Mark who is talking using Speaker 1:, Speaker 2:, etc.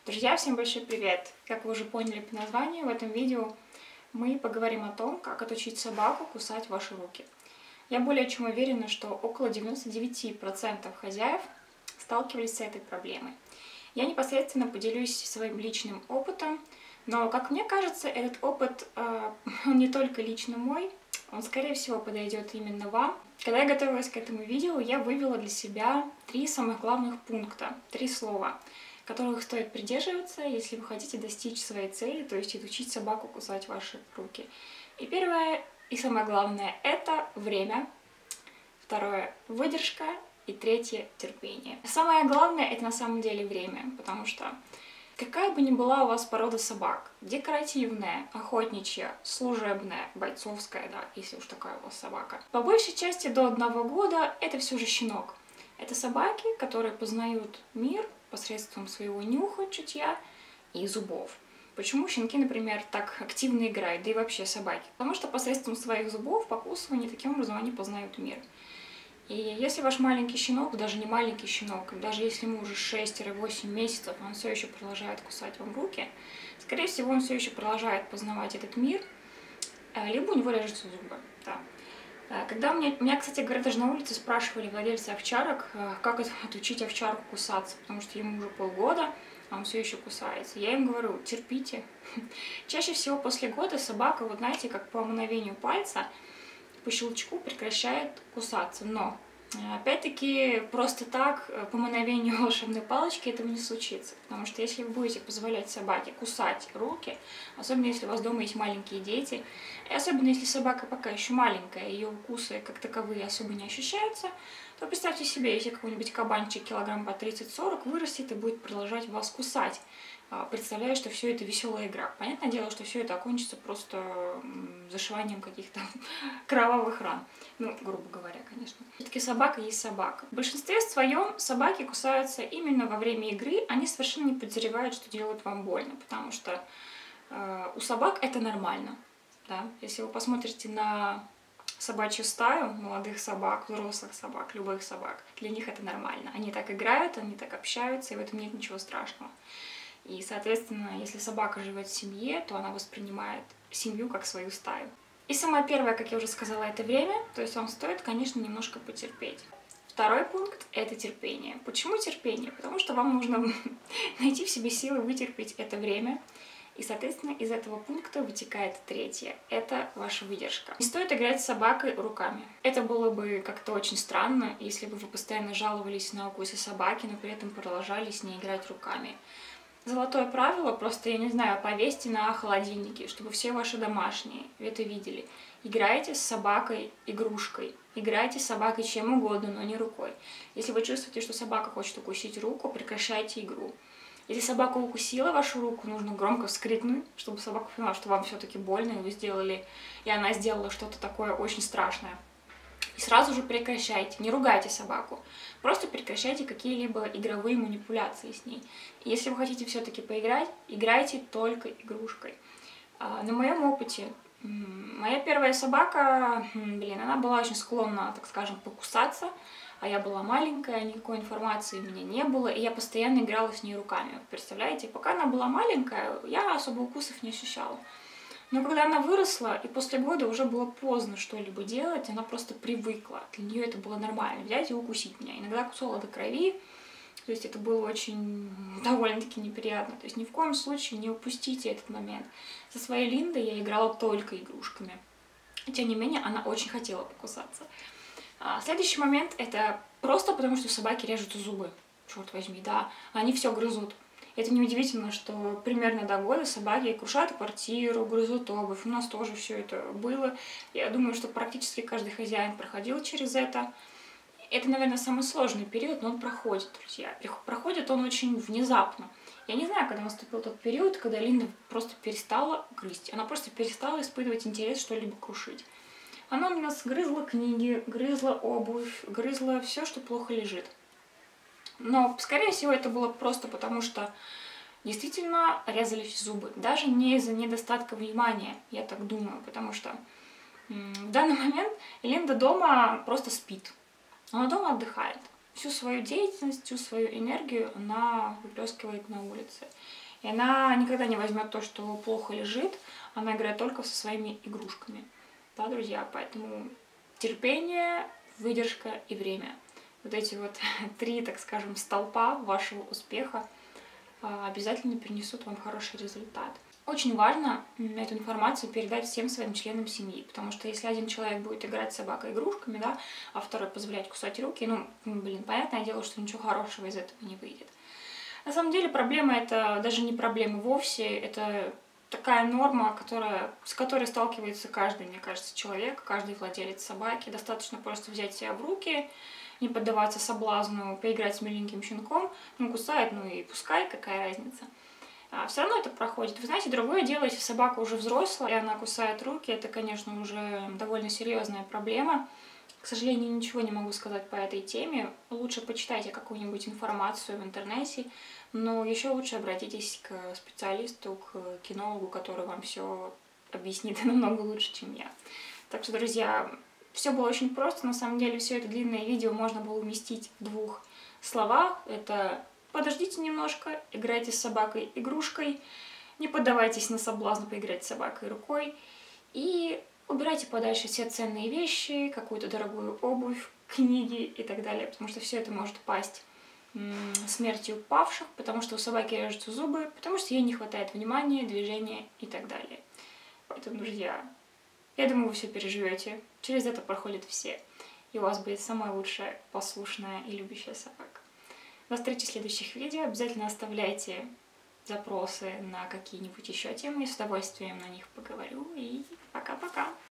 Speaker 1: Друзья, всем большой привет! Как вы уже поняли по названию, в этом видео мы поговорим о том, как отучить собаку кусать ваши руки. Я более чем уверена, что около 99% хозяев сталкивались с этой проблемой. Я непосредственно поделюсь своим личным опытом, но, как мне кажется, этот опыт он не только лично мой, он, скорее всего, подойдет именно вам. Когда я готовилась к этому видео, я вывела для себя 3 самых главных пункта, 3 слова, которых стоит придерживаться, если вы хотите достичь своей цели, то есть отучить собаку кусать ваши руки. И первое, и самое главное, это время. Второе, выдержка. И третье, терпение. Самое главное, это на самом деле время, потому что какая бы ни была у вас порода собак, декоративная, охотничья, служебная, бойцовская, да, если уж такая у вас собака, по большей части до 1 года это все же щенок. Это собаки, которые познают мир посредством своего нюха, чутья и зубов. Почему щенки, например, так активно играют, да и вообще собаки? Потому что посредством своих зубов, покусывания, таким образом они познают мир. И если ваш маленький щенок, даже не маленький щенок, даже если ему уже 6-8 месяцев, он все еще продолжает кусать вам руки, скорее всего, он все еще продолжает познавать этот мир, либо у него режутся зубы. Да. Когда меня, кстати говоря, даже на улице спрашивали владельцы овчарок, как отучить овчарку кусаться, потому что ему уже полгода, а он все еще кусается. Я им говорю, терпите. Чаще всего после года собака, вот знаете, как по мгновению пальца, по щелчку прекращает кусаться. Но, опять-таки, просто так, по мгновению волшебной палочки этого не случится. Потому что если вы будете позволять собаке кусать руки, особенно если у вас дома есть маленькие дети, и особенно если собака пока еще маленькая, ее укусы как таковые особо не ощущаются, то представьте себе, если какой-нибудь кабанчик килограмм по 30-40 вырастет и будет продолжать вас кусать, представляю, что все это веселая игра. Понятное дело, что все это окончится просто зашиванием каких-то кровавых ран. Ну, грубо говоря, конечно. Все-таки собака есть собака. В большинстве своем собаки кусаются именно во время игры. Они совершенно не подозревают, что делают вам больно, потому что у собак это нормально. Да? Если вы посмотрите на собачью стаю, молодых собак, взрослых собак, любых собак, для них это нормально. Они так играют, они так общаются, и в этом нет ничего страшного. И, соответственно, если собака живет в семье, то она воспринимает семью как свою стаю. И самое первое, как я уже сказала, это время, то есть вам стоит, конечно, немножко потерпеть. Второй пункт – это терпение. Почему терпение? Потому что вам нужно найти в себе силы вытерпеть это время. И, соответственно, из этого пункта вытекает третье – это ваша выдержка. Не стоит играть с собакой руками. Это было бы как-то очень странно, если бы вы постоянно жаловались на укусы собаки, но при этом продолжали с ней играть руками. Золотое правило, просто, я не знаю, повесьте на холодильнике, чтобы все ваши домашние это видели. Играйте с собакой игрушкой, играйте с собакой чем угодно, но не рукой. Если вы чувствуете, что собака хочет укусить руку, прекращайте игру. Если собака укусила вашу руку, нужно громко вскрикнуть, чтобы собака поняла, что вам все-таки больно, и вы сделали, и она сделала что-то такое очень страшное. И сразу же прекращайте, не ругайте собаку, просто прекращайте какие-либо игровые манипуляции с ней. И если вы хотите все-таки поиграть, играйте только игрушкой. На моем опыте, моя первая собака, она была очень склонна, так скажем, покусаться, а я была маленькая, никакой информации у меня не было, и я постоянно играла с ней руками. Представляете, пока она была маленькая, я особо укусов не ощущала. Но когда она выросла, и после года уже было поздно что-либо делать, она просто привыкла. Для нее это было нормально, взять и укусить меня. Иногда кусала до крови, то есть это было очень довольно-таки неприятно. То есть ни в коем случае не упустите этот момент. Со своей Линдой я играла только игрушками. Тем не менее, она очень хотела покусаться. Следующий момент – это просто потому, что собаки режут зубы. Черт возьми, да, они все грызут. Это неудивительно, что примерно до года собаки крушат квартиру, грызут обувь. У нас тоже все это было. Я думаю, что практически каждый хозяин проходил через это. Это, наверное, самый сложный период, но он проходит, друзья. Проходит он очень внезапно. Я не знаю, когда наступил тот период, когда Линда просто перестала грызть. Она просто перестала испытывать интерес что-либо крушить. Она у нас грызла книги, грызла обувь, грызла все, что плохо лежит. Но, скорее всего, это было просто потому, что действительно резались зубы. Даже не из-за недостатка внимания, я так думаю, потому что в данный момент Линда дома просто спит. Она дома отдыхает. всю свою деятельность, всю свою энергию она выплескивает на улице. И она никогда не возьмет то, что плохо лежит, она играет только со своими игрушками. Да, друзья, поэтому терпение, выдержка и время. Вот эти вот три, так скажем, столпа вашего успеха обязательно принесут вам хороший результат. Очень важно эту информацию передать всем своим членам семьи, потому что если один человек будет играть с собакой игрушками, да, а второй позволять кусать руки, ну, блин, понятное дело, что ничего хорошего из этого не выйдет. На самом деле проблема это даже не проблема вовсе, это такая норма, с которой сталкивается каждый, мне кажется, человек, каждый владелец собаки. Достаточно просто взять себя в руки, не поддаваться соблазну, поиграть с миленьким щенком, ну, кусает, ну и пускай, какая разница. Все равно это проходит. Вы знаете, другое дело, если собака уже взрослая, и она кусает руки, это, конечно, уже довольно серьезная проблема. К сожалению, ничего не могу сказать по этой теме. Лучше почитайте какую-нибудь информацию в интернете, но еще лучше обратитесь к специалисту, к кинологу, который вам все объяснит намного лучше, чем я. Так что, друзья, все было очень просто. На самом деле, все это длинное видео можно было уместить в 2 словах. Это подождите немножко, играйте с собакой игрушкой, не поддавайтесь на соблазн поиграть с собакой рукой и убирайте подальше все ценные вещи, какую-то дорогую обувь, книги и так далее, потому что все это может пасть смертью павших, потому что у собаки режутся зубы, потому что ей не хватает внимания, движения и так далее. Поэтому, друзья, я думаю, вы все переживете. Через это проходят все. И у вас будет самая лучшая, послушная и любящая собака. До встречи в следующих видео. Обязательно оставляйте запросы на какие-нибудь еще темы. Я с удовольствием на них поговорю. И пока-пока.